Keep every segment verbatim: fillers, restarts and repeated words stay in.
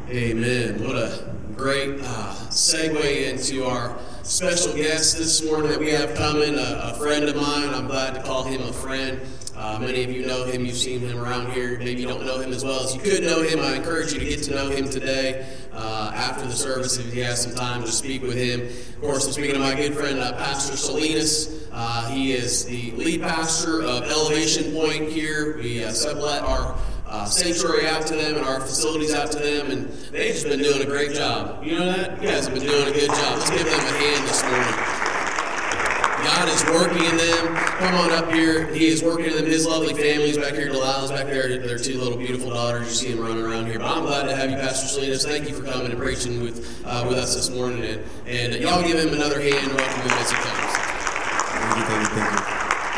Amen. What a great uh, segue into our special guest this morning that we have coming, a, a friend of mine. I'm glad to call him a friend. Uh, many of you know him. You've seen him around here. Maybe you don't know him as well as you could know him. I encourage you to get to know him today uh, after the service if you have some time to speak with him. Of course, I'm speaking to my good friend, uh, Pastor Salinas. Uh, he is the lead pastor of Elevation Point here. We uh, sublet our Uh, sanctuary out to them and our facilities out to them, and they've just been doing a great job. You know that? You guys have been doing a good job. Let's give them a hand this morning. God is working in them. Come on up here. He is working in them. His lovely family's back here. Delilah's back there. Their two little beautiful daughters. You see them running around here. But I'm glad to have you, Pastor Salinas. Thank you for coming and preaching with uh, with us this morning. And, and y'all give him another hand. Welcome him as he comes. Thank you, thank you, thank you.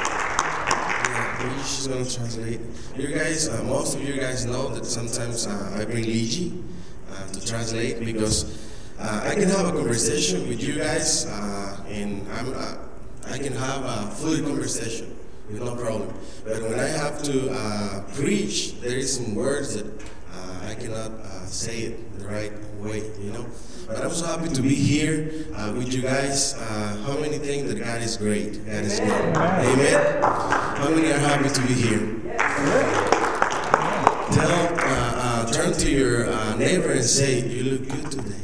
She's going to translate. You guys, uh, most of you guys know that sometimes uh, I bring Liji uh, to translate because uh, I can have a conversation with you guys uh, and I'm, uh, I can have a fluid conversation with no problem. But when I have to uh, preach, there is some words that uh, I cannot uh, say it the right way, you know. But I'm so happy to be here uh, with you guys. Uh, how many think that God is great? God is good. Amen. How many are happy to be here? Tell, uh, uh, turn to your uh, neighbor and say, "You look good today."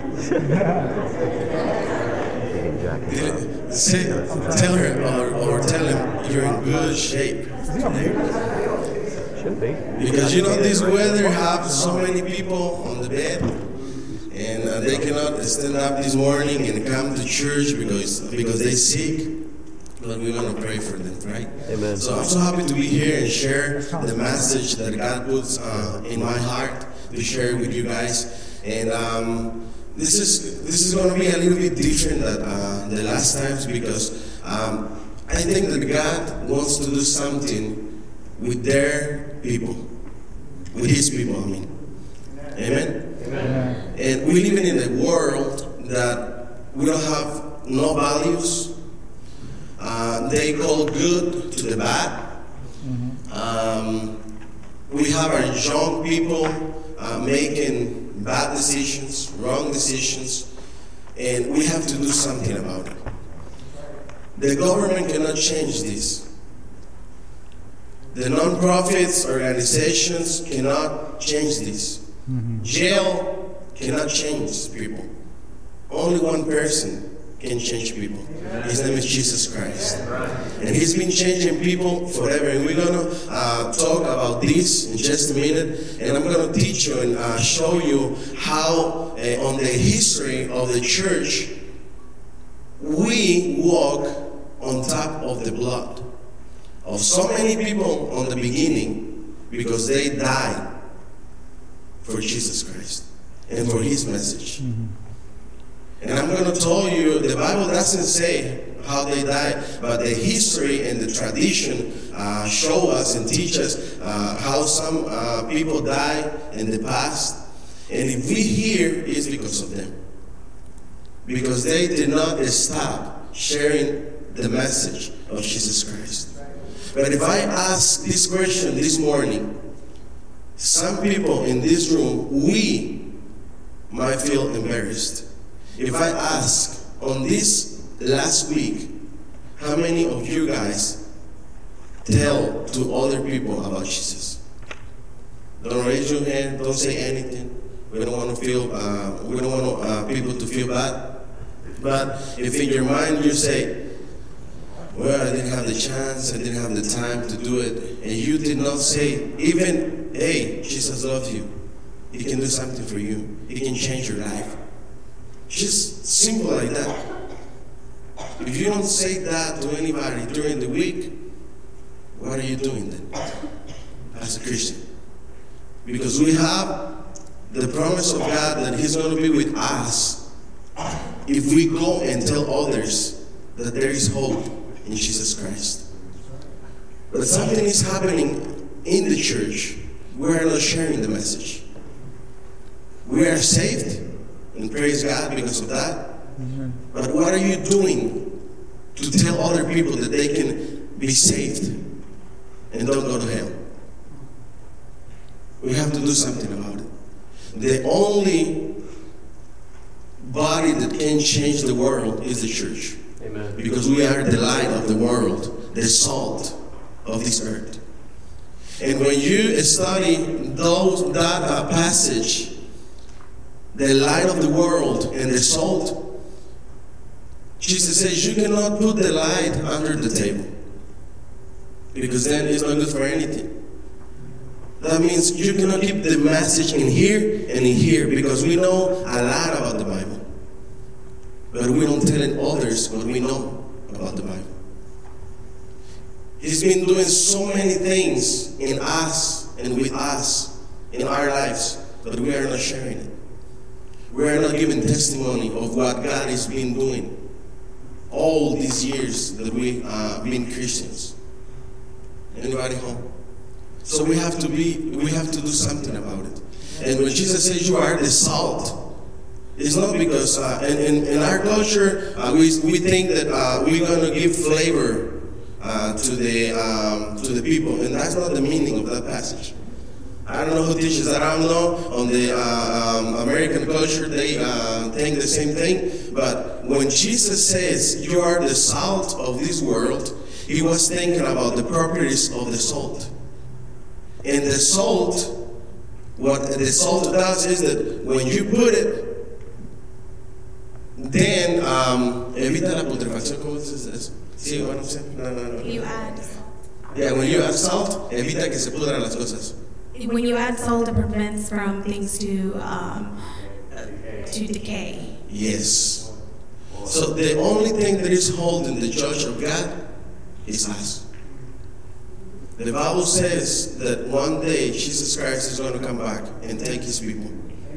Say, tell her or, or tell him you're in good shape today. Because you know this weather have so many people on the bed. And uh, they cannot stand up this morning and come to church because because they're sick. But we're going to pray for them, right? Amen. So I'm so happy to be here and share the message that God puts uh, in my heart to share with you guys. And um, this is this is going to be a little bit different than uh, the last times because um, I think that God wants to do something with their people, with His people, I mean. Amen? Amen. And we live in a world that we don't have no values. Uh, they call good to the bad. Mm-hmm. um, we have our young people uh, making bad decisions, wrong decisions, and we have to do something about it. The government cannot change this. The non-profits organizations cannot change this. Mm-hmm. Jail cannot change people. Only one person can change people. His name is Jesus Christ. And He's been changing people forever. And we're going to uh, talk about this in just a minute. And I'm going to teach you and uh, show you how uh, on the history of the church, we walk on top of the blood of so many people on the beginning because they died for Jesus Christ and for His message. Mm-hmm. And I'm going to tell you, the Bible doesn't say how they died, but the history and the tradition uh, show us and teach us uh, how some uh, people died in the past. And if we hear, it's because of them. Because they did not stop sharing the message of Jesus Christ. But if I ask this question this morning, some people in this room, we might feel embarrassed. If I ask on this last week, how many of you guys tell to other people about Jesus? Don't raise your hand, don't say anything. We don't want to feel, uh, we don't want uh, people to feel bad. But if in your mind you say, well, I didn't have the chance, I didn't have the time to do it, and you did not say, even, hey, Jesus loves you. He can do something for you. He can change your life. Just simple like that. If you don't say that to anybody during the week, what are you doing then as a Christian? Because we have the promise of God that He's going to be with us if we go and tell others that there is hope in Jesus Christ. But something is happening in the church. We are not sharing the message. We are saved, and praise God because of that. Mm-hmm. But what are you doing to tell other people that they can be saved and don't go to hell? We have to do something about it. the only body that can change the world is the church. Amen. Because we are the light of the world, the salt of this earth. And when you study those, that uh, passage, the light of the world and the salt, Jesus says you cannot put the light under the table, because then it's not good for anything. That means you cannot keep the message in here and in here, because we know a lot about the Bible, but we don't tell others what we know about the Bible. He's been doing so many things in us and with us in our lives, but we are not sharing it. We are not giving testimony of what God has been doing all these years that we have uh, been Christians. Anybody home? So we have to be, we have to do something about it. And when Jesus says you are the salt, it's not because, uh, in, in, in our culture, uh, we, we think that uh, we're going to give flavor uh, to, the, um, to the people, and that's not the meaning of that passage. I don't know who teaches that. I don't know. On the uh, um, American culture, they uh, think the same thing. But when Jesus says, you are the salt of this world, he was thinking about the properties of the salt. And the salt, what the salt does is that when you put it, then, um, evita la putrefacción, ¿cómo dices eso? Sí, bueno, sí. No, no, no. You add salt. Yeah, when you add salt, evita que se pudran las cosas. When you add salt, it prevents from things to um, to decay. Yes. So the only thing that is holding the church of God is us. The Bible says that one day Jesus Christ is going to come back and take his people.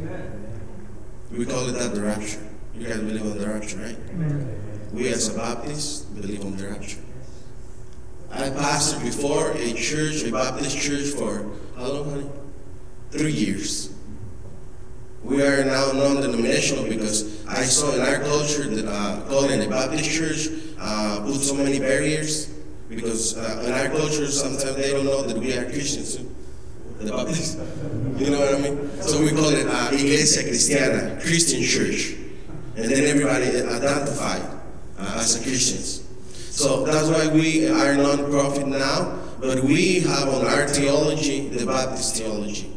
We call it that the rapture. You guys believe on the rapture, right? We as a Baptist believe on the rapture. I pastored before a church, a Baptist church, for how long, honey? Three years. We are now non-denominational because I saw in our culture that uh, calling a Baptist church uh, put so many barriers, because uh, in our culture sometimes they don't know that we are Christians too. The Baptists. You know what I mean? So we call it uh, Iglesia Cristiana, Christian church. And then everybody identified uh, as a Christians. So that's why we are non-profit now, but we have on our theology the Baptist theology.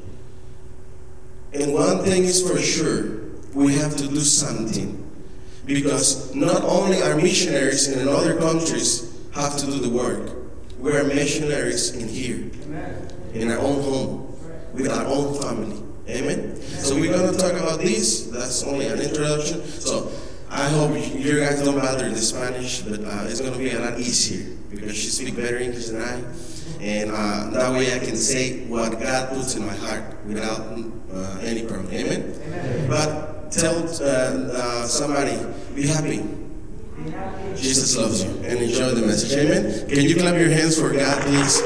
And one thing is for sure, we have to do something, because not only our missionaries in other countries have to do the work, we are missionaries in here, in our own home, with our own family. Amen? So we're going to talk about this. That's only an introduction. So I hope you guys don't bother the Spanish, but uh, it's going to be a lot easier because she speaks better English than I. And uh, that way I can say what God puts in my heart without uh, any problem. Amen? Amen. But tell uh, uh, somebody, be happy. Be happy. Jesus loves you, and enjoy the message. Amen? Can you clap your hands for God, please?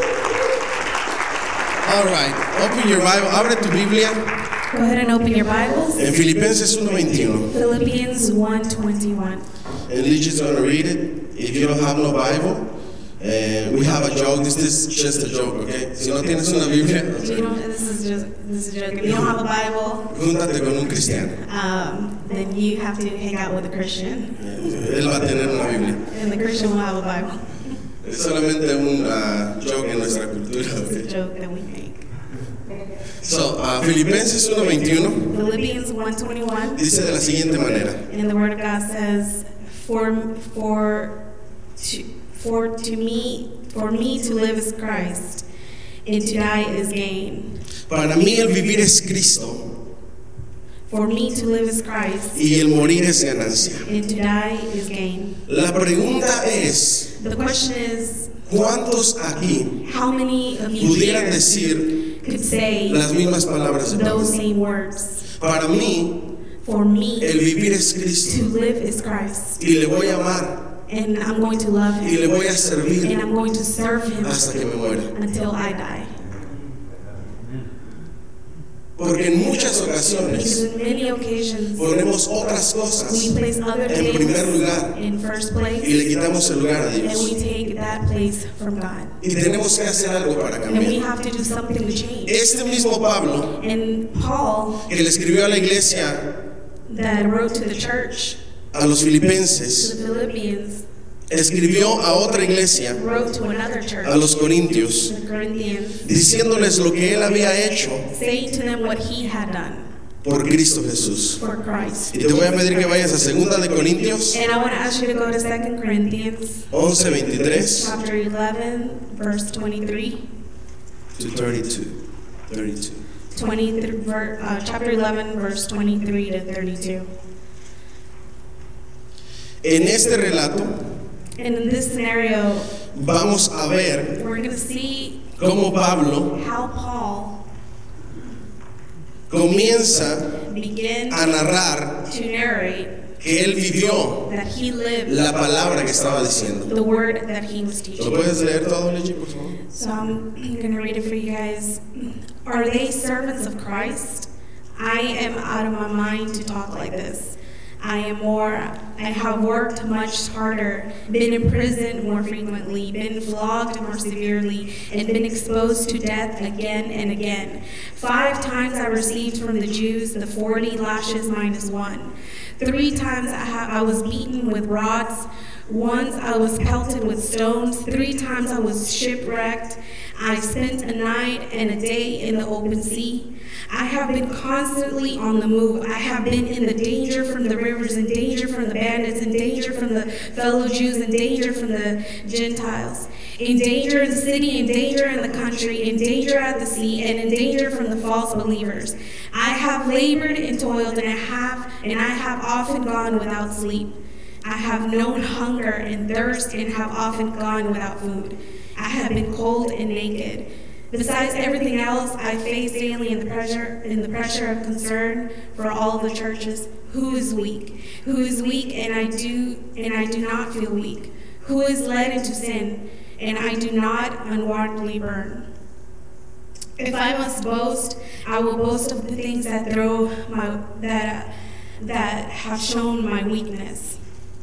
All right. Open your Bible. Abre tu Biblia. Go ahead and open your Bibles. En Filipenses one veintiuno. Philippians one twenty-one. And Lich's going to read it. If you don't have no Bible, uh, we have a joke. This is just a joke, okay? Si no tienes una Biblia, You don't, this is just this is a joke. If you don't have a Bible, júntate con un cristiano. um, then you have to hang out with a Christian, Él va a tener una Biblia. and the Christian will have a Bible. Es solamente un uh, joke en nuestra cultura. It's a Okay? joke that we make. So, uh, Filipenses one veintiuno Philippians one twenty-one. dice de la siguiente manera. And the Word of God says, "For for to for to me for me to live is Christ, and to die is gain. Para mí el vivir es Cristo For me to live is Christ, y el morir es ganancia. and to die is gain." La pregunta es, The question is, ¿cuántos aquí how many of you pudieran here decir could say las mismas palabras de Pablo? those same words? Para mí, For me el vivir es to Cristo live is Christ, y le voy a amar and I'm going to love y le Him, voy a servir and I'm going to serve Him hasta que me muera. until I die. Porque en muchas Because ocasiones in many occasions, ponemos otras we cosas place other en primer things lugar in first y place, le quitamos el lugar a and we Dios. take that place from God. Y tenemos que hacer algo para And we cambiar. have to do something to change. Este mismo Pablo, And Paul, que le escribió a la iglesia, that wrote to the church, a los to filipenses, the Philippians, escribió a otra iglesia, wrote to another church, a los corintios, the Corinthians, diciéndoles lo que él había hecho saying to them what he had done por Cristo Jesús. for Christ. Y te voy a pedir que vayas a segunda de Corintios And I want to ask you to go to Second Corinthians once veintitrés chapter eleven, verse twenty-three. to thirty-two. thirty-two. twenty-three ver- uh, chapter eleven, verse twenty-three to thirty-two. En este relato And in this scenario, vamos a ver we're going to see cómo Pablo how Paul comienza began a narrar to narrate que él vivió that he lived la palabra que estaba diciendo. the word that he was ¿Lo teaching. puedes leer todo, Leche, por favor? So I'm going to read it for you guys. Are they servants of Christ? I am out of my mind to talk like this. I am more, I have worked much harder, been in prison more frequently, been flogged more severely, and been exposed to death again and again. Five times I received from the Jews the forty lashes minus one. Three times I, ha- I was beaten with rods. Once I was pelted with stones. Three times I was shipwrecked. I spent a night and a day in the open sea. I have been constantly on the move. I have been in the danger from the rivers, in danger from the bandits, in danger from the fellow Jews, in danger from the Gentiles, in danger in the city, in danger in the country, in danger at the sea, and in danger from the false believers. I have labored and toiled, and I have, and I have often gone without sleep. I have known hunger and thirst, and have often gone without food. I have been cold and naked. Besides everything else, I face daily in the pressure, in the pressure of concern for all the churches. Who is weak? Who is weak, and I do, and I do not feel weak? Who is led into sin, and I do not unwarrantably burn? If I must boast, I will boast of the things that throw my that that have shown my weakness.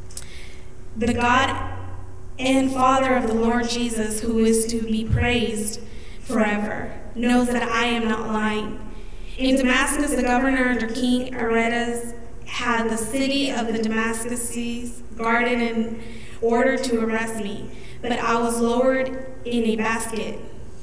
The God and Father of the Lord Jesus, who is to be praised forever, knows that I am not lying. In Damascus, the governor under King Aretas had the city of the Damascuses guarded in order to arrest me, but I was lowered in a basket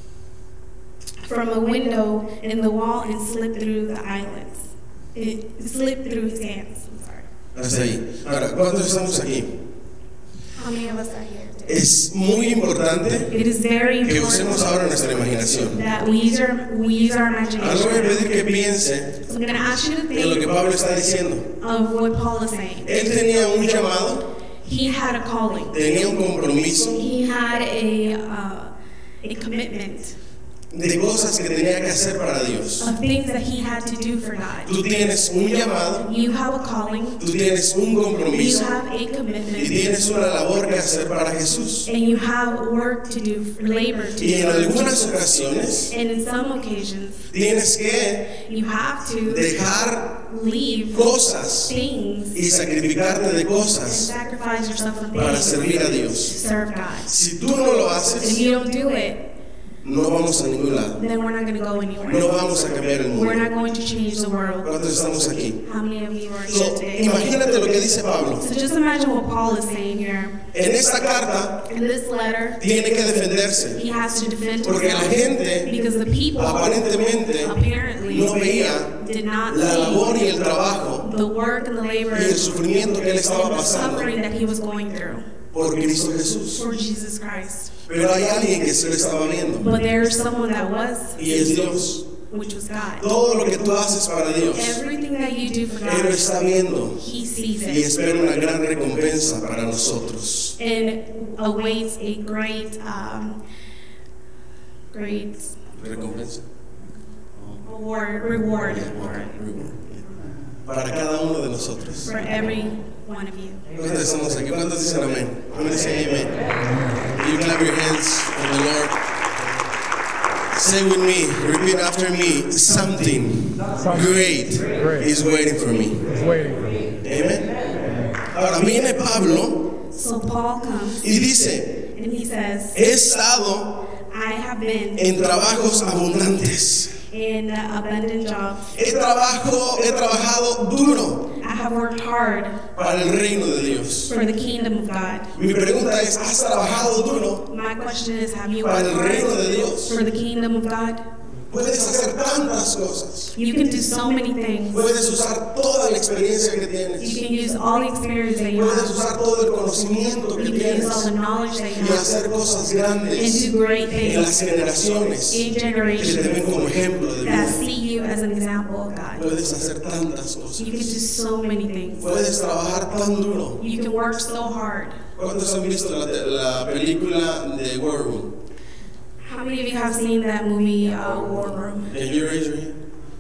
from a window in the wall and slipped through the eyelets. It slipped through his hands. I'm sorry. Hasta ahí. Ahora, ¿cuántos estamos aquí? How many of us are here? Es muy importante It is very que usemos important ahora nuestra imaginación. that we use our, we use our Ahora le voy a imagination. pedir que piense So I'm going to ask you to en lo que think Pablo está diciendo. of what Paul is saying. Él tenía un llamado, He had a calling. tenía un compromiso He had a uh, a commitment de cosas que tenía que hacer para Dios. of things that he had to do for God. Tú tienes un llamado, You have a calling. tú tienes un You compromiso have a y commitment. tienes una labor que hacer para Jesús. And you have work to do, labor to Y en do. algunas ocasiones And in some occasions, tienes que you have to dejar leave cosas things y sacrificarte de and cosas sacrifice yourself from para things servir a to Dios. serve God. Si tú no lo And if haces, you don't do it, no vamos a ningún lado. then we're not going to go anywhere. No vamos a cambiar el We're mundo. not going to change the world. ¿Cuántos estamos aquí? How many of you are here So, today? imagínate lo que dice Pablo. So just imagine what Paul is saying here. En esta carta In this letter, tiene que defenderse he has to defend porque la himself gente because the people aparentemente apparently no veía did not la labor y see el trabajo the work and the labor y el sufrimiento que él estaba and the pasando suffering that he was going through por Cristo Jesús. for Jesus Christ. Pero hay alguien que se lo estaba viendo But there's someone that was, y es Dios. which was God. Todo lo que tú haces para Dios, Everything that you do for Él lo God, está viendo he sees y it espera una gran recompensa para nosotros. and awaits a great, um, great ¿Recompensa? reward, reward for it. Para cada uno de nosotros. For every one of you. ¿Cuántos estamos aquí? ¿Cuántos dicen amén? ¿Cuántos dicen amén? You clap your hands for the Lord. Say with me, repeat after me, something great is waiting for me. Amen. Ahora viene Pablo So Paul comes y dice, and he says, he estado I have been en trabajos abundantes. in abundant jobs. He, trabajo, he trabajado duro I have worked hard para el reino de Dios. for the kingdom of God. Mi pregunta es, ¿has trabajado duro My question is, have you para worked el reino hard de Dios? for the kingdom of God? Puedes hacer tantas cosas. You can do so many things. Puedes usar toda la experiencia que You tienes. can use all the experience that you Puedes have. usar todo el conocimiento que You can use all the tienes knowledge that you y have hacer cosas and grandes do great en las things generaciones in que te ven generations como ejemplo de that vida. see you as an example of God. Puedes hacer tantas You can do cosas. so many things. Puedes trabajar tan duro. You can work so hard. ¿Cuántos han visto la, la película de War Room? How many of you have seen that movie, uh, War Room? Can you raise your hand?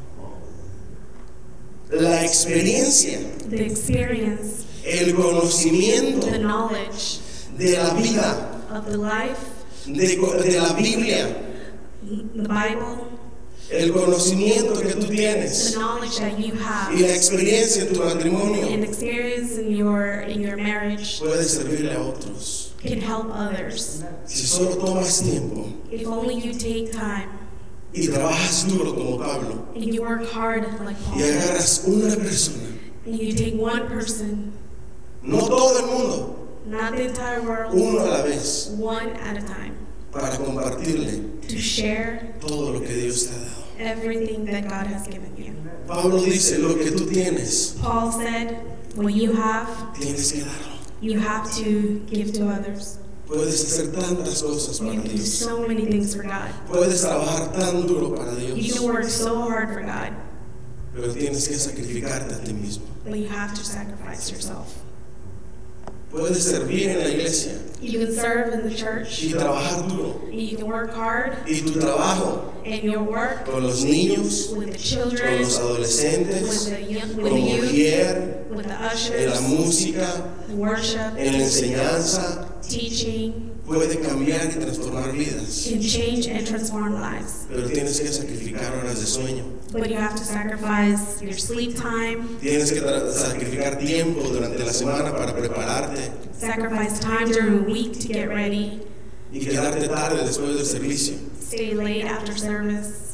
La experiencia, The experience, el conocimiento the knowledge de la vida, of the life, de, de la Biblia, the Bible, el conocimiento que tú the tienes knowledge that you have, y la experiencia en tu and matrimonio experience in your in your marriage puede servirle a otros. can help others. Si solo tomas tiempo If only you take time y trabajas duro como Pablo and you work hard like y Paul, agarras una persona, and you take one person, no todo el mundo, not the entire world, uno a la vez, one at a time, para compartirle to share todo lo que Dios te ha dado. everything that God has given you. Pablo dice, lo que tú tienes, Paul said, what you have, tienes que darlo. you have to give to others. Puedes hacer tantas cosas You para can do Dios. so many things for God. Puedes trabajar tan duro para You Dios, can work so hard for God, pero tienes que sacrificarte a ti mismo. but you have to sacrifice yourself. Puedes servir en la iglesia You can serve in the church, y trabajar duro. and you can work hard Y tu trabajo in your work con los niños, with the con children, los with adolescentes, the young, with the como youth, mujer, with the en la ushers, música, worship, en la enseñanza, teaching, puede cambiar y transformar vidas. can change and transform lives. Pero tienes que sacrificar horas de sueño. But you have to sacrifice your sleep time, Tienes que tra- sacrificar tiempo durante la semana para prepararte sacrifice time during the week to get ready, y quedarte tarde después del servicio. stay late after service.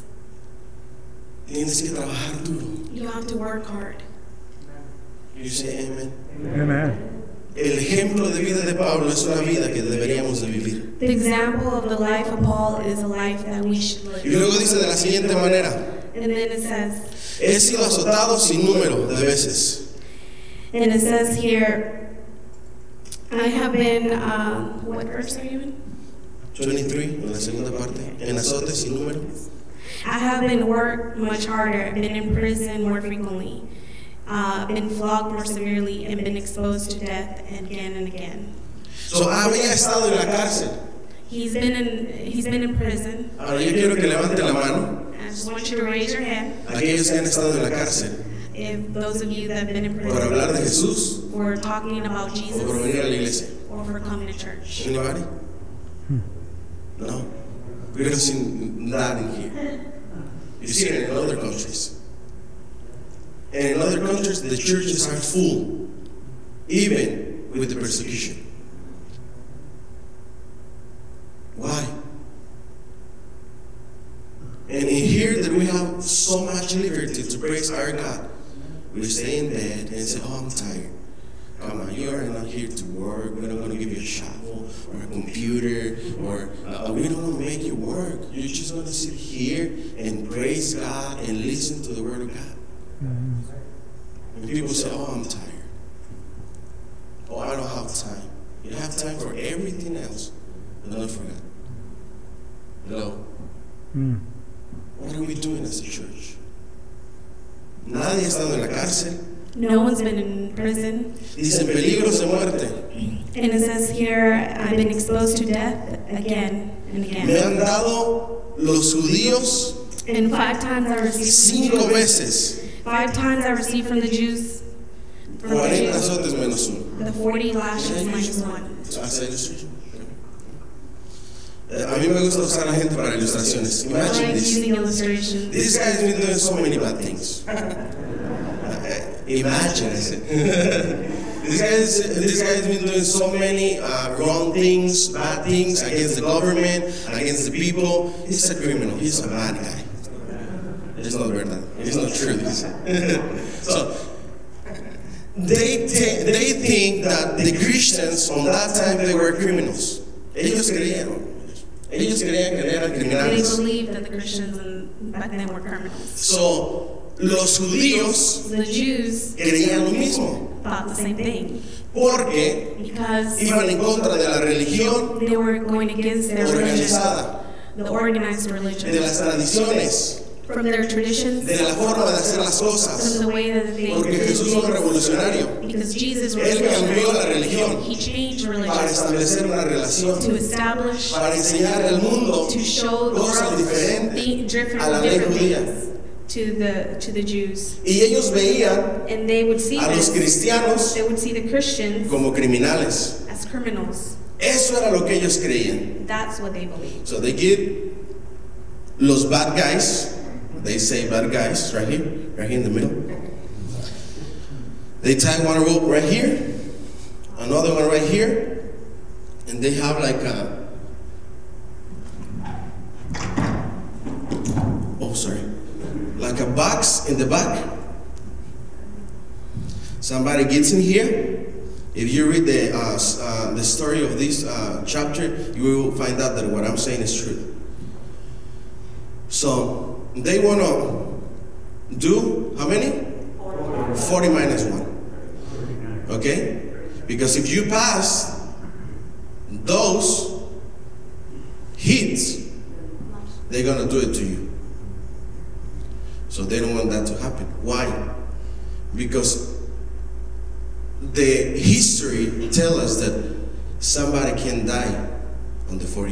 Tienes que trabajar duro. You have to work hard. You say amen. Amen. El ejemplo de vida de Pablo es una vida que deberíamos de vivir. The example of the life of Paul is a life that we should Y live. luego dice de la siguiente manera, And then it says, he sido azotado sin número de veces. and it says here, I have been, um, what verse are you in? veintitrés, en la segunda parte, en azotes sin número. I have been worked much harder, been in prison more frequently, uh, been flogged more severely, and been exposed to death again and again. So, había estado en la cárcel. He's been in, he's been in prison. Ahora yo quiero que levante la mano I just want you to raise your hand aquellos que han estado en la cárcel if those of you that have been in por hablar de prison Jesús for talking about o por Jesus venir a la iglesia. or for coming to church. Anybody? No. We don't see that in here. You see it in other countries. And in other countries, the churches are full, even with the persecution. Why? And in here that we have so much liberty to praise our God, we stay in bed and say, oh, I'm tired. Come on, you are not here to work. We're not going to give you a shovel or a computer, or uh, we don't want to make you work. You're just going to sit here and praise God and listen to the Word of God. And people say, oh, I'm tired. Oh, I don't have time. You have time for everything else, but not for God. Hello? Mm. What are we doing as a church? Nadie ha estado en la cárcel. No one's been in prison. Dicen peligros de muerte. And it says here, I've been exposed to death again and Me again. han dado los judíos And five times I received from cinco the Jews. veces Five times I received from the Jews. From the cuarenta Jews. azotes menos uno. The forty lashes minus one. As a illustration. A mí me gusta usar a la gente para ilustraciones. I Imagine like this. using illustrations. This guy's been doing so many bad things. Imagine, I said. This guy's, this guy's been doing so many uh, wrong things, bad things against the government, against the people. He's a criminal. He's a bad guy. It's not verdad. It's not true. So they th- they think that the Christians on that time they were criminals. Ellos creían. Ellos creían que eran They criminales. believed that the Christians in, back then were criminals. So los judíos The Jews creían lo mismo. thought the same thing Porque because iban en contra de la religión they were going against their religion, organizada, the organized de religion, las tradiciones, from their traditions, de la forma de hacer las from cosas. the way that they Porque did Jesús fue un things. revolucionario Because Jesus was Él cambió la religión He changed para religion establecer una relación, to establish, para enseñarle al mundo to show the cosas world diferentes the different, a la ley different judía. things to the to the Jews, Y ellos veían and they would see a los this. cristianos They would see the Christians como criminales. as criminals. Eso era lo que ellos creían. That's what they believed. So they get los bad guys, they say bad guys right here, right here in the middle. They tie one rope right here, another one right here, and they have like a, oh sorry, like a box in the back. Somebody gets in here. If you read the uh, uh, the story of this uh, chapter, you will find out that what I'm saying is true. So they want to do how many? forty minus one. Okay? Because if you pass those hits, they're going to do it to you. So they don't want that to happen. Why? Because the history tells us that somebody can die on the forty.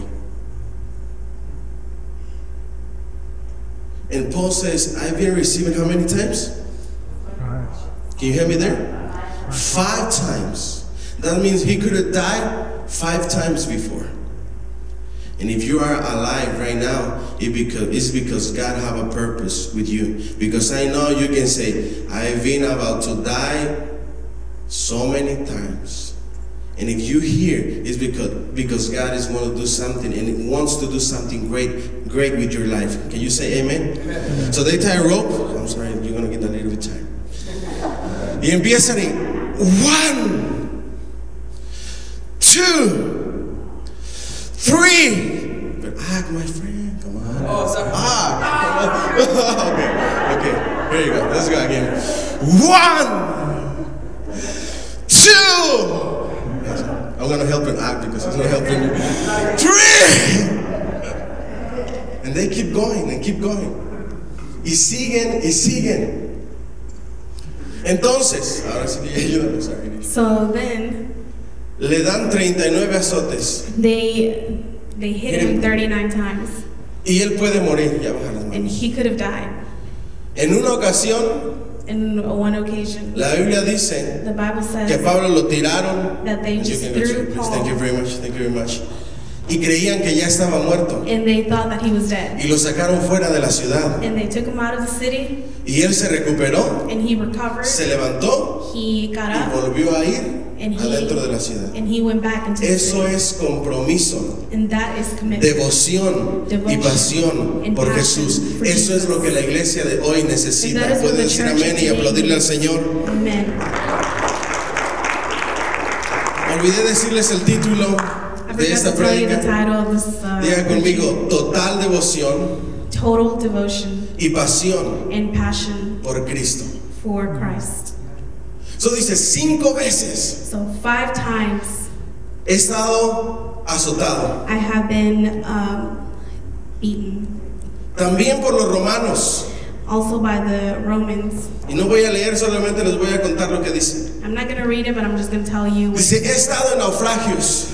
And Paul says, I've been receiving how many times? Can you hear me there? Five times. That means he could have died five times before. And if you are alive right now, it because, it's because God have a purpose with you. Because I know you can say, I've been about to die so many times. And if you hear, it's because, because God is going to do something and He wants to do something great, great with your life. Can you say amen? Amen. So they tie a rope. I'm sorry, you're going to get a little bit tired. Y empiezan y one, two, three. But ah, my friend, come on. Oh, sorry. Ah, okay, okay. Here you go. Let's go again. One, two. I'm gonna help him act because he's not helping me. Three. And they keep going and keep going. Y siguen y siguen. Entonces, ahora sí que ayúdame, sorry. So then Le dan treinta y nueve azotes. they they hit him thirty-nine times, Y él puede morir. Ya baja las and manos. he could have died. En una ocasión, In one occasion, la Biblia dice the Bible que says Pablo lo tiraron. that they You just can go, threw please. Thank you Paul, very much. Thank you very much. Y creían que ya estaba muerto. and they thought that he was dead. Y lo sacaron fuera de la ciudad. And they took him out of the city, Y él se recuperó, and he recovered. se levantó He got y up, volvió a ir and he adentro de la ciudad. and he went back into the Eso city. es compromiso, And that is commitment. devoción y pasión por Jesús. Eso es lo que la iglesia de hoy necesita. Puede decir amén y aplaudirle al Señor. Amen. Olvidé decirles el título I de forgot esta to tell you the prédica. title of this uh, Diga conmigo, total devoción total devotion y pasión and passion por Cristo. for Christ. Eso dice, cinco veces So five times he estado azotado. I have been um, beaten, También por los romanos. also by the Romans. Y no voy a leer, solamente les voy a contar lo que dice. I'm not going to read it, but I'm just going to tell you. What Dice, he estado en naufragios.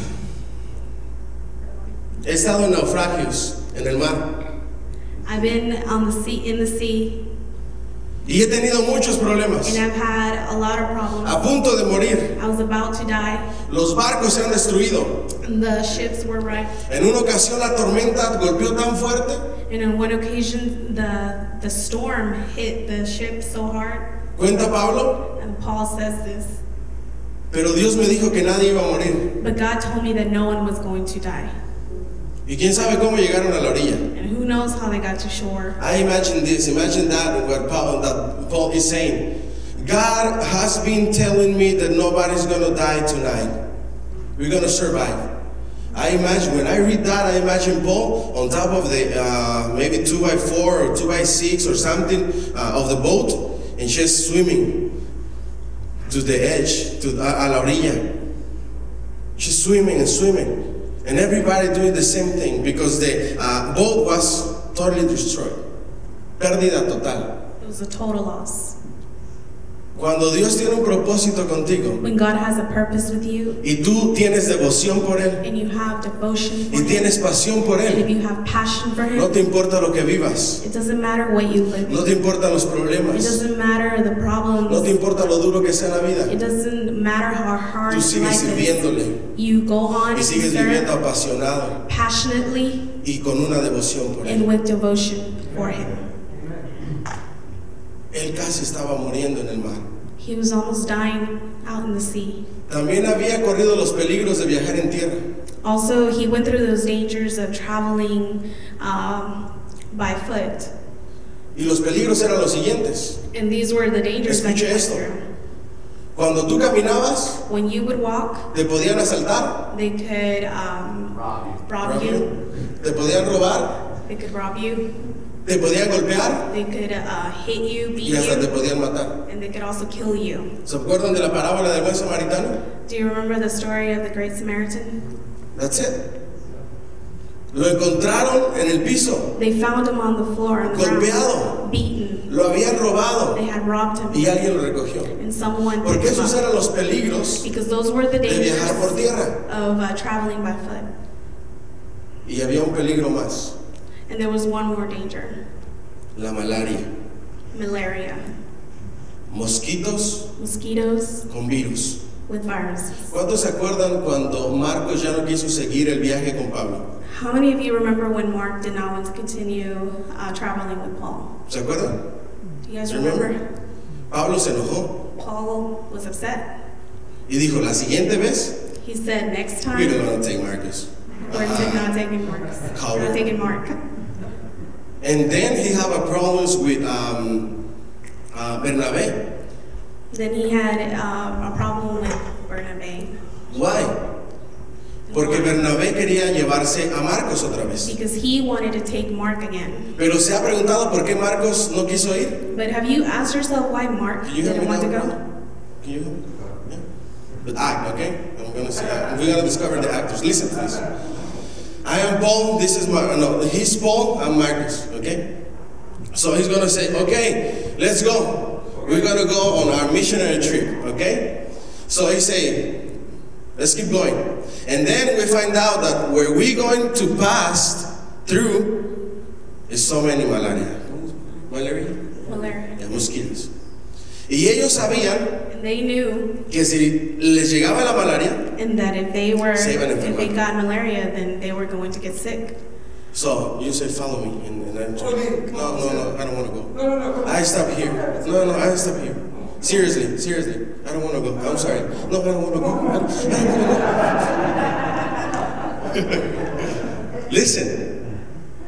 He estado en naufragios en el mar. I've been on the sea, in the sea, Y he tenido muchos problemas. And I've had a lot of problems. A punto de morir. I was about to die. Los barcos se han destruido. And the ships were wrecked. En una ocasión la tormenta golpeó tan fuerte. And on one occasion, the, the storm hit the ship so hard. Cuenta Pablo. And Paul says this. Pero Dios me dijo que nadie iba a morir. But God told me that no one was going to die. Y quién sabe cómo llegaron a la orilla. And who knows how they got to shore. I imagine this. Imagine that what Paul, that Paul is saying. God has been telling me that nobody's going to die tonight. We're going to survive. I imagine, when I read that, I imagine Paul on top of the uh, maybe two by four or two by six or something uh, of the boat, and just swimming to the edge, to uh, a la orilla. Just swimming and swimming. And everybody doing the same thing because the uh, boat was totally destroyed. Pérdida total. It was a total loss. Cuando Dios tiene un propósito contigo When God has a purpose with you, y tú tienes devoción por Él and you have devotion for y Him, tienes pasión por and if Él, you have passion for Him, no te importa lo que vivas, it doesn't matter what you live no with. te importan los It problemas, doesn't matter the problems. no te importa lo duro que sea la It vida. doesn't matter how hard Tú sigues life is. sirviéndole You go on y and sigues viviendo serve apasionado passionately y con una devoción por and Él. with devotion for Him. Él casi estaba muriendo en el mar. He was almost dying out in the sea. También había corrido los peligros de viajar en tierra. Also, he went through those dangers of traveling um, by foot. Y los peligros eran los siguientes. And these were the dangers that he Escuche went esto. through. Cuando tú caminabas, When you would walk, te podían asaltar, they could um, rob rob you. you, te podían robar, They could rob you. te podían golpear They could uh, hit you, beat y hasta te you, podían matar. and they could also kill you. ¿Se acuerdan de la parábola del buen samaritano? Do you remember the story of the Great Samaritan? That's it. Lo encontraron en el piso, They found him on the floor, on the golpeado, ground, beaten. lo habían robado They had robbed him, y alguien lo recogió. and someone Porque picked him esos up. eran los peligros Because those were the de dangers viajar por tierra. of uh, traveling by foot. Y había un peligro más, And there was one more danger, la malaria. malaria, Mosquitos mosquitoes con virus. with viruses. ¿Cuántos se acuerdan cuando Marcos ya no quiso seguir el viaje con Pablo? How many of you remember when Mark did not want to continue uh, traveling with Paul? ¿Se acuerdan? Do you guys Remember? remember? Pablo se enojó Paul was upset. y dijo, la siguiente vez, He said, next we don't time, want to take Marcus. we're ta- not taking Mark. We're not taking Mark. And then he had a problems with um, uh, Bernabé. Then he had uh, a problem with Bernabé. Why? Porque Bernabé quería llevarse a Marcos otra vez. Because he wanted to take Mark again. Pero se ha preguntado por qué Marcos no quiso ir. But have you asked yourself why Mark Can you help didn't me want to now? go? Can you help me? Yeah. But act, okay? I'm gonna say, uh, we're gonna discover the actors. Listen to this. I am Paul. This is my no. He's Paul. I'm Marcus. Okay. So he's gonna say, okay, let's go. We're gonna go on our missionary trip. Okay. So he say, let's keep going. And then we find out that where we're going to pass through is so many malaria. Malaria? Malaria. Yeah, mosquitoes. Y ellos sabían And they knew que si les llegaba la malaria, and that if they were, Se iban a if they enfermar. got malaria, then they were going to get sick. so you say, follow me. And, and I'm Okay. no, no, no, I don't want to go. No, no, no. Come on. I stop here. No, no, I stop here. Seriously, seriously. I don't want to go. I'm sorry. No, I don't want to go. I don't, I don't want to go. Listen.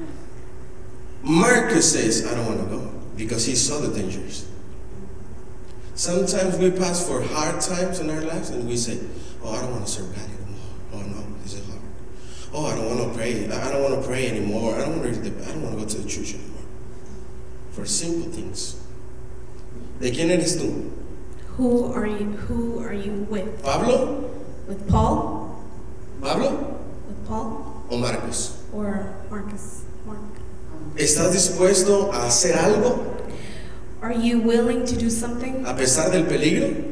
Marcus says, I don't want to go because he saw the dangers. Sometimes we pass for hard times in our lives and we say, oh, I don't want to serve God anymore. Oh, no, this is hard. Oh, I don't want to pray. I don't want to pray anymore. I don't want to read the, I don't want to go to the church anymore. For simple things. ¿De quién eres tú? Who are you? Who are you with? ¿Pablo? With Paul? ¿Pablo? With Paul ¿O Marcos? or Marcus? Mark. ¿Estás dispuesto a hacer algo Are you willing to do something a pesar del peligro?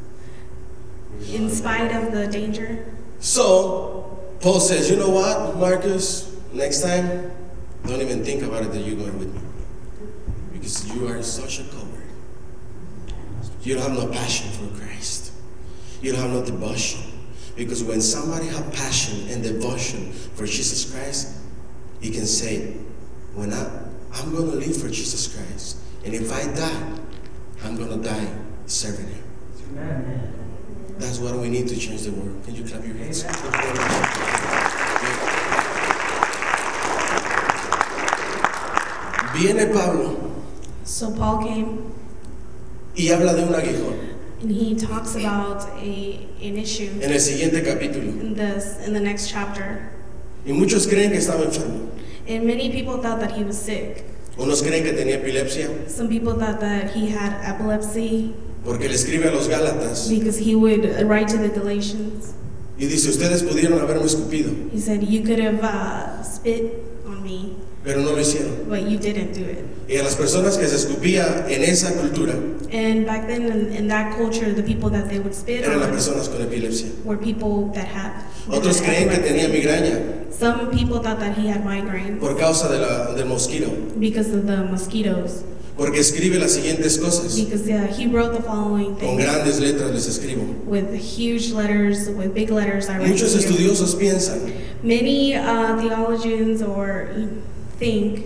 in spite of the danger? So, Paul says, you know what, Marcus, next time, don't even think about it that you're going with me. Because you are such a coward. You don't have no passion for Christ. You don't have no devotion. Because when somebody has passion and devotion for Jesus Christ, he can say, when I, I'm going to live for Jesus Christ. And if I die, I'm going to die serving him. Amen. That's what we need to change the world. Can you clap your hands? Viene Pablo. So Paul came. Y habla de un aguijón. And he talks about a, an issue En el siguiente capítulo. in, this, in the next chapter. Y muchos creen que estaba enfermo. And many people thought that he was sick. Unos creen que tenía epilepsia. Some people thought that he had epilepsy Porque le escribe a los Gálatas. because he would write to the Galatians. Y dice, ustedes pudieron haberme escupido. He said, you could have uh, spit on me, Pero no lo hicieron. but you didn't do it. Y a las personas que se escupía en esa cultura And back then, in, in that culture, the people that they would spit eran las on personas con epilepsia. were people that had. that Otros had creen que epilepsy. tenía migraña Some people thought that he had migraine por causa de la, del mosquito. because of the mosquitoes. Porque escribe las siguientes cosas. Because uh, he wrote the following Con things grandes letras les escribo. with huge letters, with big letters. I write Muchos to you. estudiosos piensan Many uh, theologians or think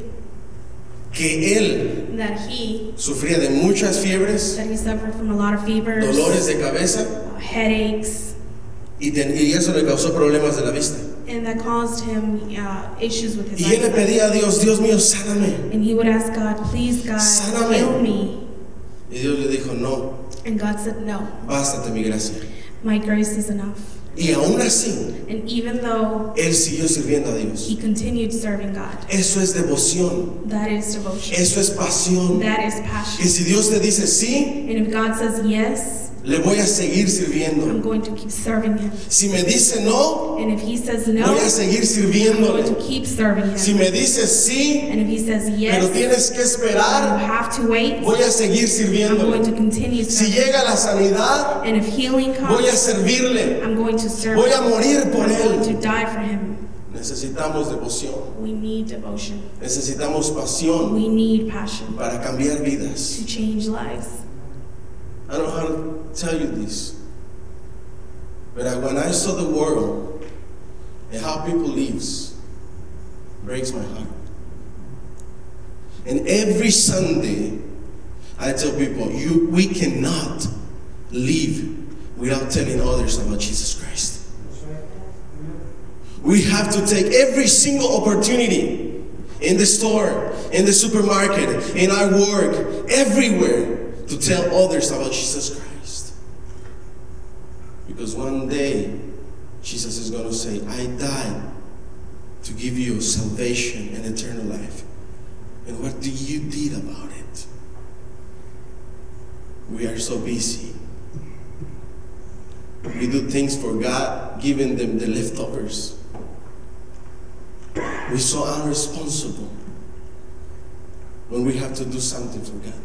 que él that he sufría de muchas fiebres, that he suffered from a lot of fevers, dolores de cabeza, uh, headaches, y, ten- y eso le causó problemas de la vista. and that caused him uh, issues with his Y él le eyesight. pedía a Dios, Dios mío, sáname. And he would ask God, please God, Sáname. heal me. Y Dios le dijo, no, And God said, no, bástate mi gracia. my grace is enough. Y aún así, And even though él siguió sirviendo a Dios. he continued serving God, Eso es devoción. that is devotion. Eso es pasión. That is Que passion. si Dios te dice sí, And if God says yes, le voy a seguir I'm sirviendo. going to keep serving him. Si me dice no, And if he says no, voy a seguir I'm going to sirviéndole. keep serving Si him. me dice sí, And if he says pero yes, tienes que you esperar, have to wait, voy a seguir I'm going to sirviéndole. continue Si serving. llega la sanidad, And if healing voy a comes, servirle. I'm going to serve Voy a him. morir por I'm going to él. die for him. Necesitamos devoción. We need devotion. Necesitamos pasión We need passion para cambiar vidas. to change lives. I don't know how to tell you this, but I, when I saw the world and how people lives, breaks my heart. And every Sunday, I tell people, you, we cannot live without telling others about Jesus Christ. We have to take every single opportunity in the store, in the supermarket, in our work, everywhere, to tell others about Jesus Christ. Because one day, Jesus is going to say, I died to give you salvation and eternal life. And what do you did about it? We are so busy. We do things for God, giving them the leftovers. We're so unresponsible when we have to do something for God.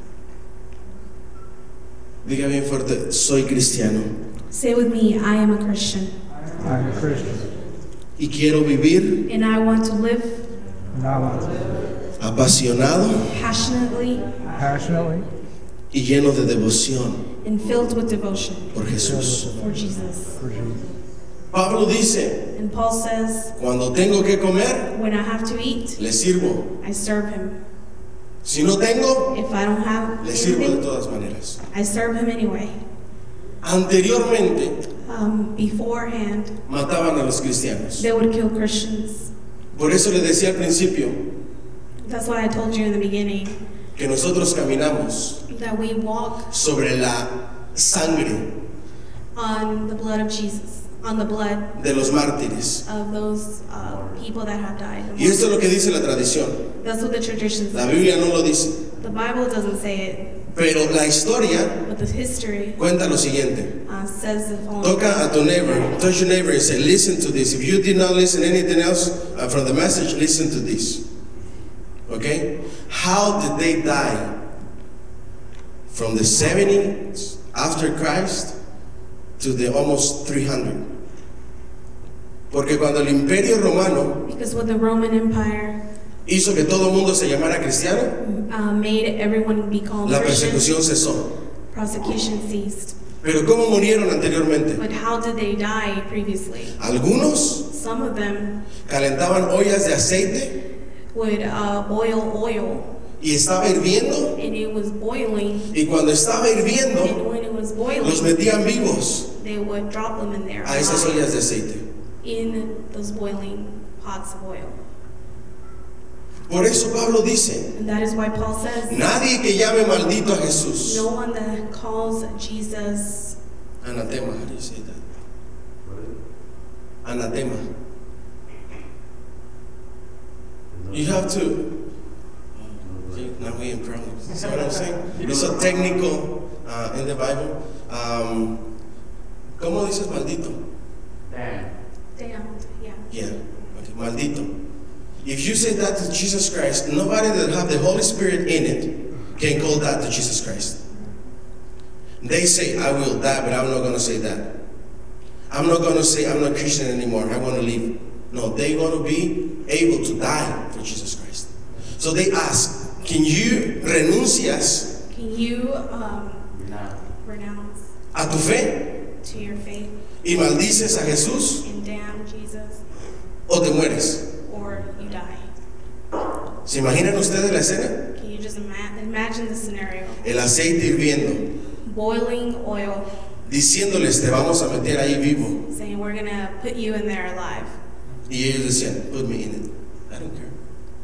Diga bien fuerte, soy cristiano. Say with me, I am a Christian. I'm a Christian. Y quiero vivir And I want to live And I want to live apasionado passionately passionately y lleno de devoción and filled with devotion por Jesús. for Jesus. for Jesus. Pablo dice, And Paul says, cuando tengo que comer, when I have to eat, le sirvo. I serve him. Si no tengo, If I don't have le sirvo de anything, todas maneras. I serve him anyway. Anteriormente, Um, beforehand, mataban a los cristianos. they would kill Christians. Por eso le decía al principio That's why I told you in the beginning que nosotros caminamos that we walk sobre la sangre on the blood of Jesus, on the blood de los mártires. of those uh, people that have died. Y esto es lo que dice la tradición. That's what the tradition La says. Biblia no lo dice. The Bible doesn't say it, Pero la historia but the history cuenta lo siguiente. uh, says the following. Toca a tu neighbor, touch your neighbor and say, listen to this. If you did not listen to anything else uh, from the message, listen to this. Okay? How did they die? From the seventies after Christ to the almost three hundred. Porque cuando el Imperio Romano Because when the Roman Empire hizo que todo el mundo se llamara cristiano, uh, made everyone be called la Christian, persecución cesó. Prosecution ceased. Pero ¿cómo murieron anteriormente? But how did they die previously? Algunos Some of them calentaban ollas de aceite would uh, boil oil, y estaba hirviendo, and it was boiling, y cuando estaba and hirviendo when it was los boiling, metían vivos they would drop them in there a esas alive, ollas de aceite. in those boiling pots of oil. Por eso Pablo dice, And that is why Paul says, nadie que llame maldito a Jesús. no one that calls Jesus Anatema, how do you say that? Anatema. You have to. See, now we're in problems. See what I'm saying? It's so technical uh, in the Bible. Um, ¿Cómo dices maldito? damned, yeah. Yeah, okay, maldito. If you say that to Jesus Christ, nobody that have the Holy Spirit in it can call that to Jesus Christ. They say, I will die, but I'm not going to say that. I'm not going to say I'm not Christian anymore. I want to leave. No, they're going to be able to die for Jesus Christ. So they ask, can you renuncias Can you um, renounce a tu fe to your faith y maldices a Jesús and damn Jesus, o te mueres? or you die? ¿Se imaginan ustedes la escena? Can you just ima- imagine the scenario? El aceite hirviendo, Boiling oil, diciéndoles, te vamos a meter ahí vivo. saying we're gonna put you in there alive. Y ellos decían, put me in it. I don't care.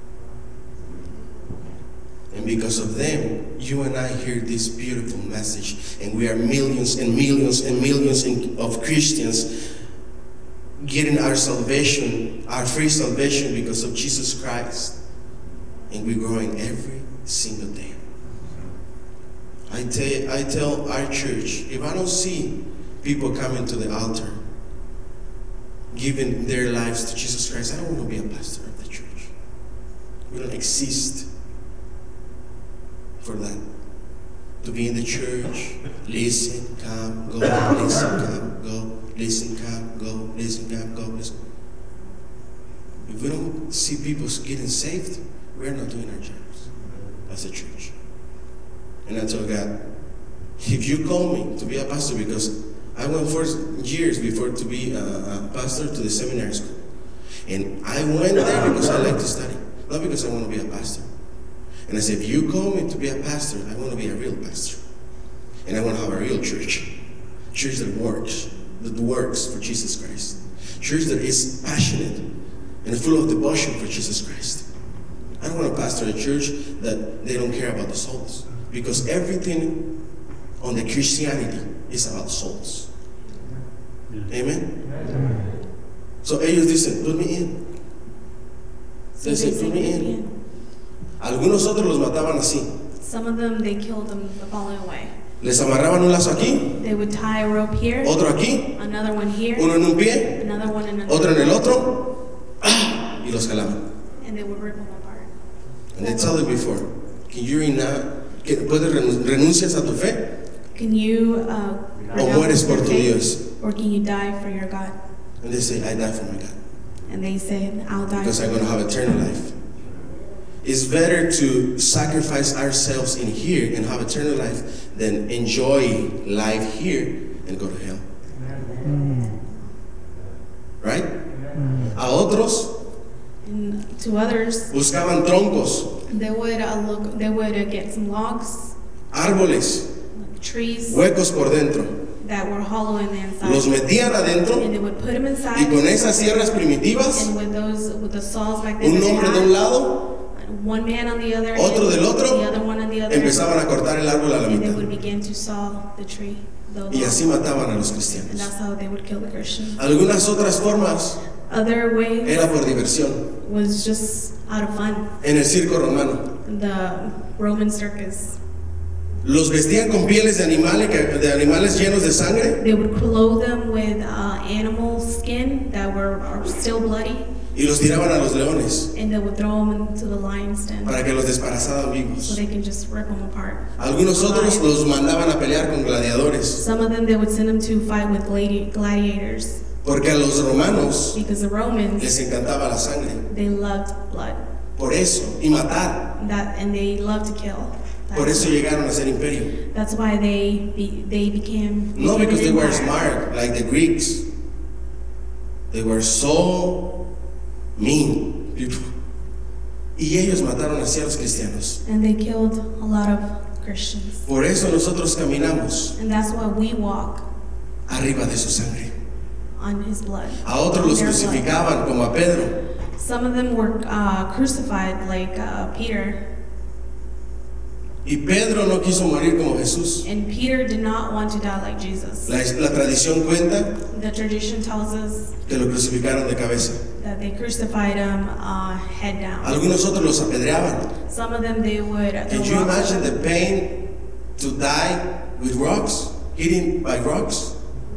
And because of them, you and I hear this beautiful message. And we are millions and millions and millions of Christians getting our salvation, our free salvation because of Jesus Christ. And we're growing every single day. I tell, I tell our church, if I don't see people coming to the altar, giving their lives to Jesus Christ, I don't want to be a pastor of the church. We don't exist for that. To be in the church, listen, come, go, listen, come, go, listen, come, go, listen, come, go, listen. If we don't see people getting saved, we're not doing our jobs as a church. And I told God, if you call me to be a pastor, because I went for years before to be a, a pastor to the seminary school. And I went there because I like to study, not because I want to be a pastor. And I said, if you call me to be a pastor, I want to be a real pastor. And I want to have a real church. Church that works, that works for Jesus Christ. Church that is passionate and full of devotion for Jesus Christ. I don't want to pastor a church that they don't care about the souls. Because everything on the Christianity is about souls. Amen? So ellos dicen, put me in. So They say, say, put me in. Algunos otros los mataban así. Some of them, they killed them the following way. Les amarraban un lazo aquí, They would tie a rope here, otro aquí, another one here, uno en un pie, another one in otro en another, el otro, y los jalaban. and they would rip them apart. And they tell them before, can you renounce, ¿puedes renun- renuncias a tu fe? Can you uh, O mueres por your tu faith, Dios. or can you die for your God? And they say, I die for my God. And they say, I'll die Because for I'm going to have eternal life. It's better to sacrifice ourselves in here and have eternal life than enjoy life here and go to hell. Right? A otros And to others, buscaban troncos, they would uh, look. They would uh, get some logs, árboles, like trees huecos por dentro. that were hollow in the inside, Los metían adentro and they would put them y inside. con esas sierras primitivas, And with those, with the saws back then, un that they hombre de had, un lado, one man on the other, otro end, del otro, the other one on the other, empezaban a cortar el árbol a la and they mitad. would begin to saw the tree. The Y así log. mataban a los And cristianos. that's how they would kill the Christians. Algunas otras formas Other ways era por diversión. was just out of fun. En el circo romano, The Roman circus. los vestían con pieles de animales, que- de animales llenos de sangre They would clothe them with uh, animal skin that were are still bloody, y los tiraban a los leones and they would throw them into the lion's den para que los despedazaran so vivos. they can just rip them apart. Algunos otros los mandaban a pelear con gladiadores, Some of them they would send them to fight with gladi- gladiators porque a los romanos because the Romans les encantaba la sangre. they loved blood. Por eso, y matar. That and they loved to kill. Por eso llegaron a ser imperio. That's why they be, they became. No because they were empire. smart like the Greeks. They were so mean people. Y ellos mataron así a los cristianos. And they killed a lot of Christians. Por eso nosotros caminamos And that's why we walk arriba de su sangre. on his blood. A otros los Their blood. crucificaban como a Pedro. Some of them were uh, crucified, like uh, Peter. Y Pedro no quiso morir como Jesús. And Peter did not want to die like Jesus. La, la tradición cuenta The tradition tells us que lo crucificaron de cabeza. that they crucified him uh, head down. Algunos otros los apedreaban. Some of them they would. uh, Can throw you rocks imagine at the them. pain to die with rocks, hitting by rocks?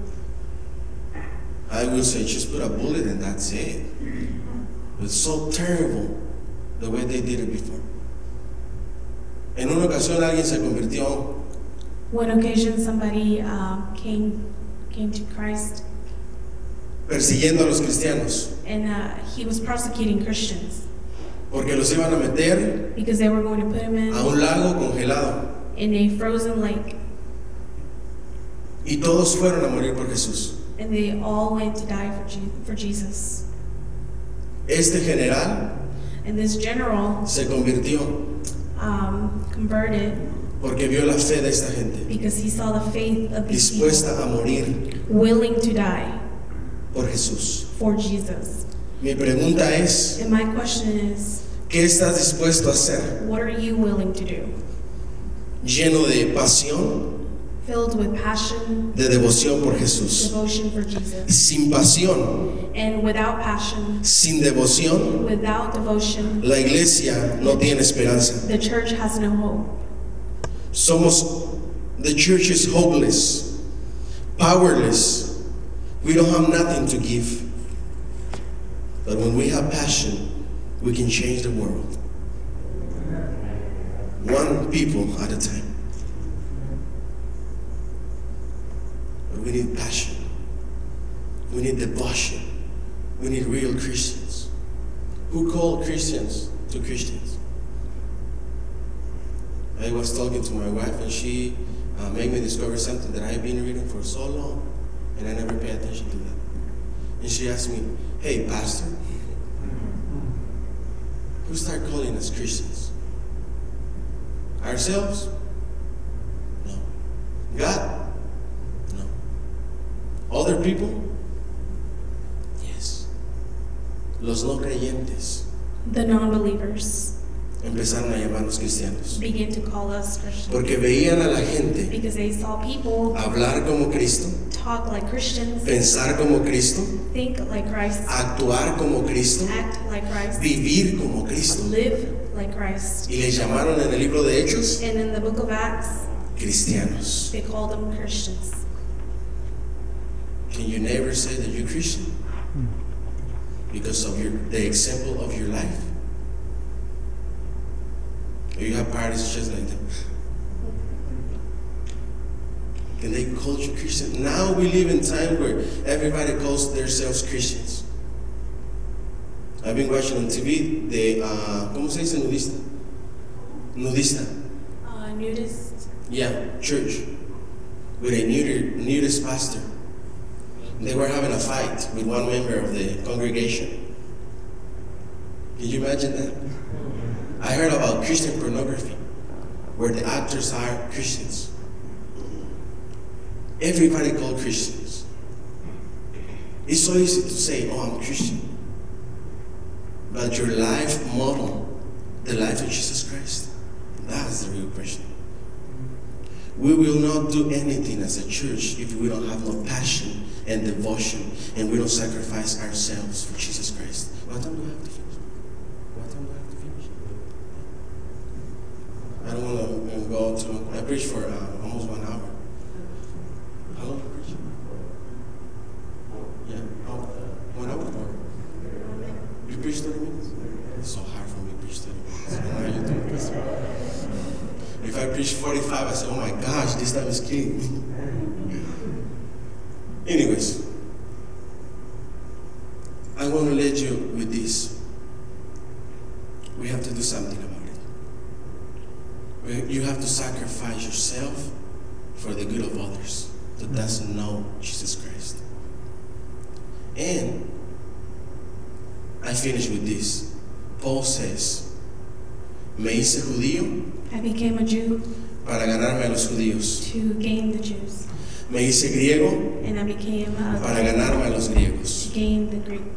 I will say just put a bullet and that's it. It's so terrible the way they did it before. En una ocasión alguien se convirtió One occasion, somebody uh, came came to Christ, persiguiendo a los cristianos and uh, he was prosecuting Christians porque los iban a meter because they were going to put him in a un lago congelado in a frozen lake, y todos fueron a morir por Jesús. and they all went to die for, Je- for Jesus. Este general And this general se convirtió um, converted porque vio la fe de esta gente, because he saw the faith of these dispuesta a morir people willing to die por Jesús. for Jesus. Mi pregunta es, And my question is, ¿qué estás dispuesto a hacer? what are you willing to do? Lleno de pasión, Filled with passion, de devoción por Jesús. devotion for Jesus. Sin pasión, And without passion, sin devoción, without devotion, la iglesia no tiene esperanza. the church has no hope. Somos, the church is hopeless, powerless. We don't have nothing to give. But when we have passion, we can change the world. One people at a time. But we need passion. We need devotion. We need real Christians. Who call Christians to Christians? I was talking to my wife and she uh, made me discover something that I've been reading for so long and I never pay attention to that. And she asked me, hey, pastor, who started calling us Christians? Ourselves? No. God? No. Other people? Yes. Los no creyentes The non-believers empezaron a llamarnos cristianos. begin to call us Christians Porque veían a la gente because they saw people hablar como Cristo, talk like Christians, pensar como Cristo, think like Christ, actuar como Cristo, act like Christ, vivir como Cristo. live like Christ. Y les llamaron en el libro de Hechos And in the book of Acts, cristianos. they called them Christians. Can you never say that you're Christian? Because of your the example of your life? Or you have parties just like that? Can they call you Christian? Now we live in time where everybody calls themselves Christians. I've been watching on T V the, uh, ¿cómo se dice nudista? Nudista. Uh, nudist. Yeah, church. With a nudist, nudist pastor. They were having a fight with one member of the congregation. Can you imagine that? I heard about Christian pornography, where the actors are Christians. Everybody called Christians. It's so easy to say, oh, I'm Christian. But your life model, the life of Jesus Christ, that's the real question. We will not do anything as a church if we don't have no passion and devotion and we don't sacrifice ourselves for Jesus Christ. What time do I have to finish? What time do I have to finish? I don't want to go to, I preached for uh, almost one hour. How long did I preach? Yeah, how, one hour or? You preach thirty minutes? It's so hard for me to preach thirty minutes. How are you doing this? If I preach forty-five, I say, oh my gosh, this time is killing me. Anyways, I want to let you with this. We have to do something about it. You have to doesn't know Jesus Christ. And I finish with this. Paul says, me hice judío I became a Jew para ganarme a los judíos. to gain the Jews. Me hice griego And I became uh, para ganarme a los griegos. to gain the Greek.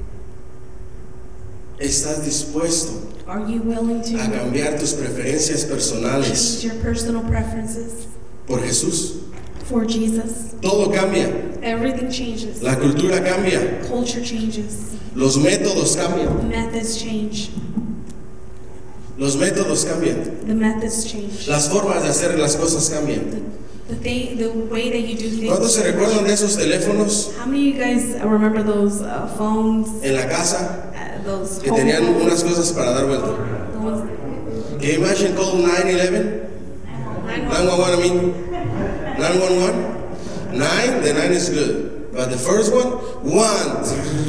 ¿Estás dispuesto Are you willing to a cambiar tus preferencias personales change your personal preferences por Jesús? for Jesus? Todo cambia. Everything changes. La cultura cambia. Culture changes. Los métodos cambian. Methods change. Los métodos cambian. The methods change. Las formas de hacer las cosas cambian. The, the, thing, the way that you do ¿Cuántos things. se recuerdan de esos teléfonos How many of you guys uh, remember those uh, phones? en la casa Uh, those que home tenían phones? unas cosas para dar vuelta? The ones- Can you imagine call nine eleven? nine one one, I mean, nine one one? Nine, the nine is good. But the first one, one.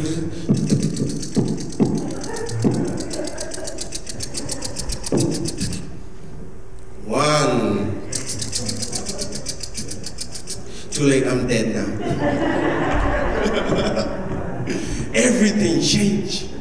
One. Too late, I'm dead now. Everything changed.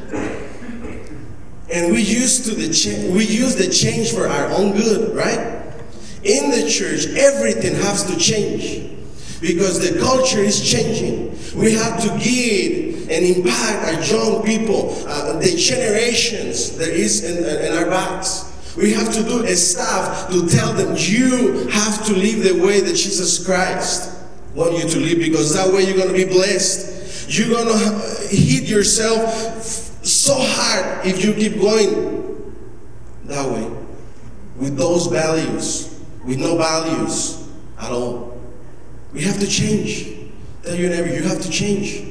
And we used to the cha- we use the change for our own good, right? In the church, everything has to change because the culture is changing. We have to give and impact our young people, uh, the generations that is in, in our backs. We have to do a stuff to tell them you have to live the way that Jesus Christ wants you to live, because that way you're going to be blessed. You're going to hit yourself so hard if you keep going that way with those values, with no values at all. We have to change. Tell your neighbor, you have to change.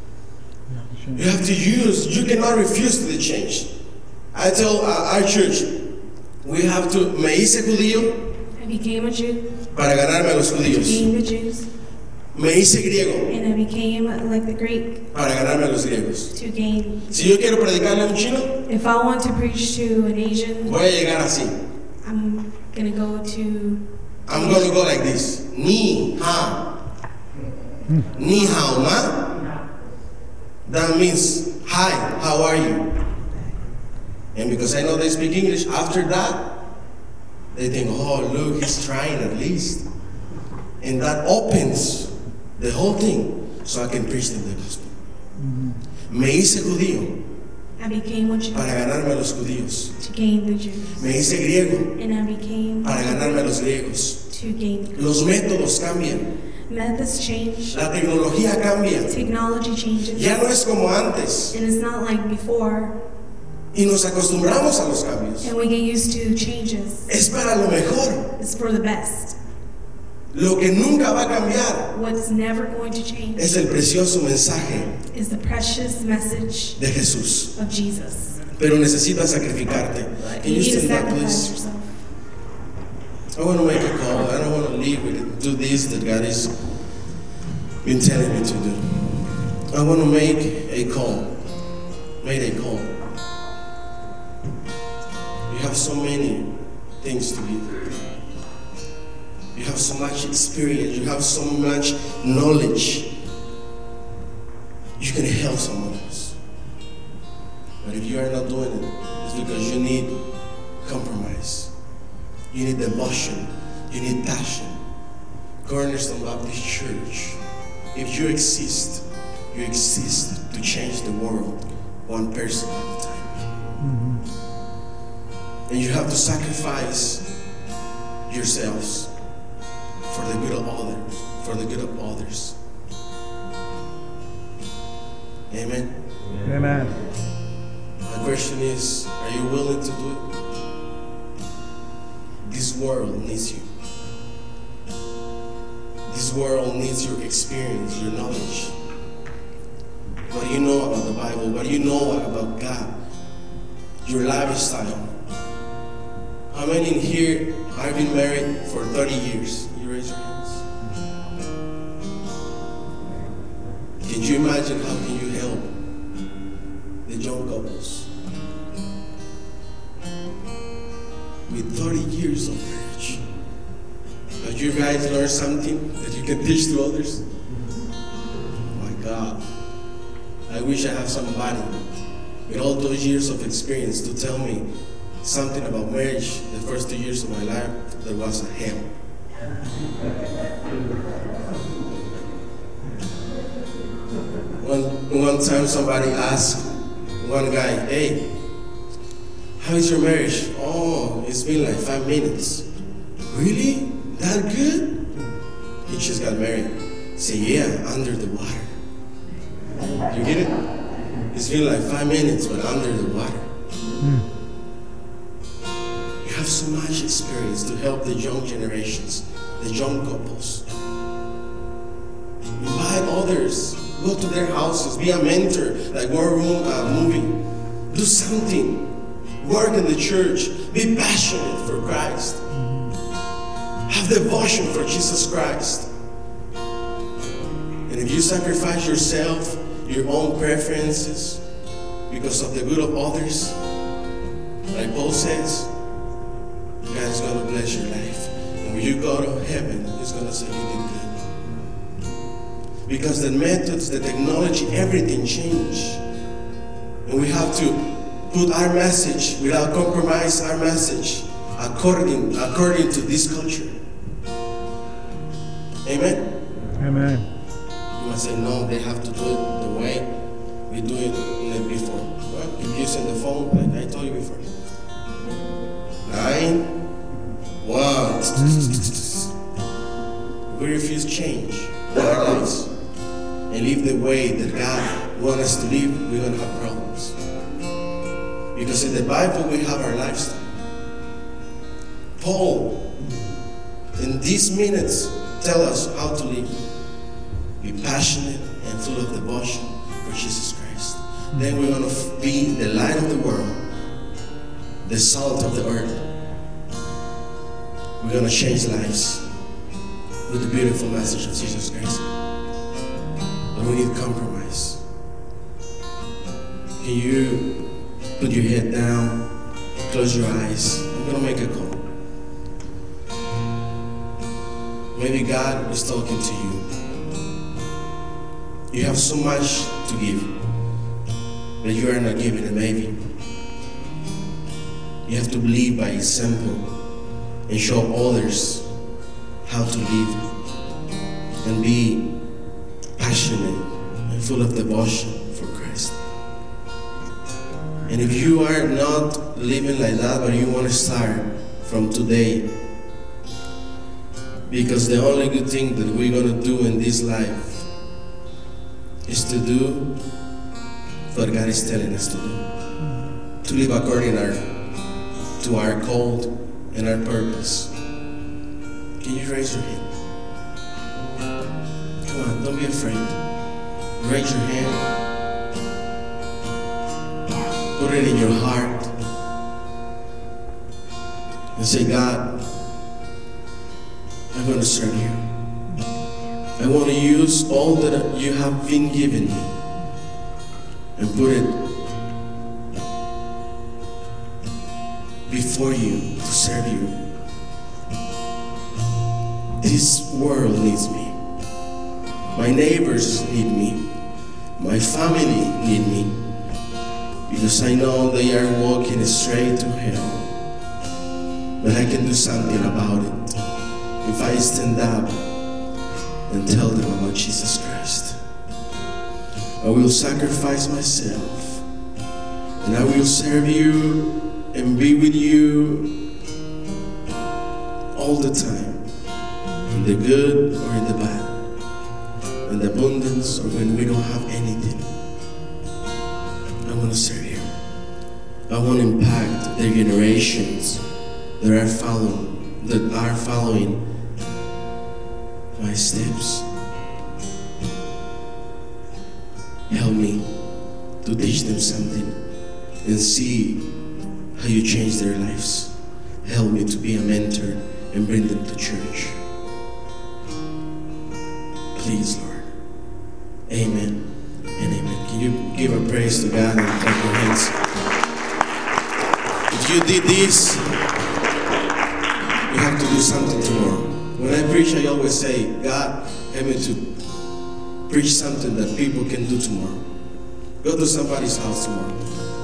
You have to use, you cannot refuse to the change. I tell uh, our church, we have to, me hice judío I became a Jew para ganarme a los to judíos. gain the Jews. Me hice griego And I became uh, like the Greek para ganarme a los griegos. to gain. Si yo quiero predicarle a un chino, If I want to preach to an Asian, voy a llegar así. I'm going to go to I'm going to go like this. Ni hao. Ni hao ma. That means, hi, how are you? And because I know they speak English, after that, they think, oh, look, he's trying at least. And that opens the whole thing so I can preach them the gospel. Me hice judío I became a Jew para ganarme a los judíos. to gain the Jews. Me hice griego And I became para ganarme a los griegos. to gain the Los métodos cambian. Methods change. La tecnología cambia. Technology changes. Ya no es como antes. And it's not like before. Y nos acostumbramos a los cambios. And we get used to changes. Es para lo mejor. It's for the best. Lo que nunca va a cambiar What's never going to change es el precioso mensaje is the precious message de Jesús. of Jesus. Pero necesitas sacrificarte. Can You you need to stand up, sacrifice please? yourself. I want to make a call. I don't want to leave with do this that God has been telling me to do. I want to make a call. Made a call. You have so many things to give. You have so much experience. You have so much knowledge. You can help someone else. But if you are not doing it, it's because you need compromise. You need devotion. You need passion. Cornerstone Baptist Church, if you exist, you exist to change the world one person at a time. And you have to sacrifice yourselves for the good of others, for the good of others. Amen. Amen. My question is, are you willing to do it? This world needs you. This world needs your experience, your knowledge. What do you know about the Bible? What do you know about God? Your lifestyle. How many in here have been married for thirty years? You raise your hands. Can you imagine how can you help the young couples with thirty years of marriage? Have you guys learned something that you can teach to others? God. I wish I had somebody with all those years of experience to tell me something about marriage the first two years of my life that was a hell. One, one time somebody asked one guy, hey, how is your marriage? Oh, it's been like five minutes. Really? That good? He just got married. Say, yeah, under the water. You get it? It's been like five minutes, but under the water. Mm. You have so much experience to help the young generations, the young couples. Invite others. Go to their houses. Be a mentor, like War Room uh, movie. Do something. Work in the church. Be passionate for Christ. Have devotion for Jesus Christ. And if you sacrifice yourself, your own preferences, because of the good of others, like Paul says, God is going to bless your life. And when you go to heaven, He's going to say you did good. Because the methods, the technology, everything changed. And we have to put our message, without compromise our message, according, according to this culture. Amen? Amen. You must say, no, they have to do it the way we do it like before. Well, keep using the phone, like I told you before. Nine, one. We refuse change in our lives and live the way that God wants us to live. We're going to have problems. Because in the Bible, we have our lifestyle. Paul, in these minutes, tell us how to live. Be passionate and full of devotion for Jesus Christ. Then we're going to be the light of the world, the salt of the earth. We're going to change lives with the beautiful message of Jesus Christ. But we need compromise. Can you put your head down, close your eyes? I'm going to make a call. Maybe God is talking to you. You have so much to give, but you are not giving it, maybe. You have to live by example and show others how to live and be passionate and full of devotion for Christ. And if you are not living like that, but you want to start from today, because the only good thing that we're going to do in this life is to do what God is telling us to do. To live according our, to our call and our purpose. Can you raise your hand? Come on, don't be afraid. Raise your hand. Put it in your heart. And say, God, I'm going to serve you. I want to use all that you have been given me and put it before you to serve you. This world needs me. My neighbors need me. My family need me. Because I know they are walking straight to hell. But I can do something about it if I stand up and tell them about Jesus Christ. I will sacrifice myself and I will serve you and be with you all the time, in the good or in the bad, in the abundance or when we don't have anything. I want to serve you. I want to impact the generations that are following, that are following my steps. Help me to teach them something and see how you change their lives. Help me to be a mentor and bring them to church. Please, Lord. Amen and amen. Can you give a praise to God and clap your hands? If you did this, you have to do something tomorrow. When I preach, I always say, God, help me to preach something that people can do tomorrow. Go to somebody's house tomorrow.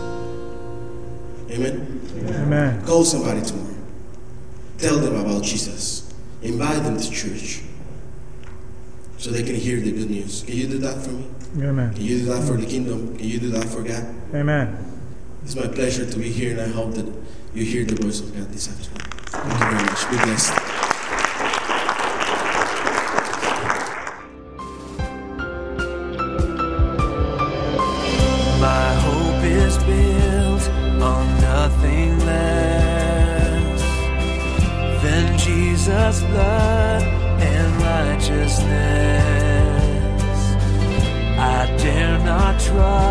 Amen? Amen. Call somebody tomorrow. Tell them about Jesus. Invite them to church so they can hear the good news. Can you do that for me? Amen. Can you do that for the kingdom? Can you do that for God? Amen. It's my pleasure to be here, and I hope that you hear the voice of God this afternoon. Thank you very much. Be blessed. My hope is built on nothing less than Jesus' blood and righteousness. I dare not try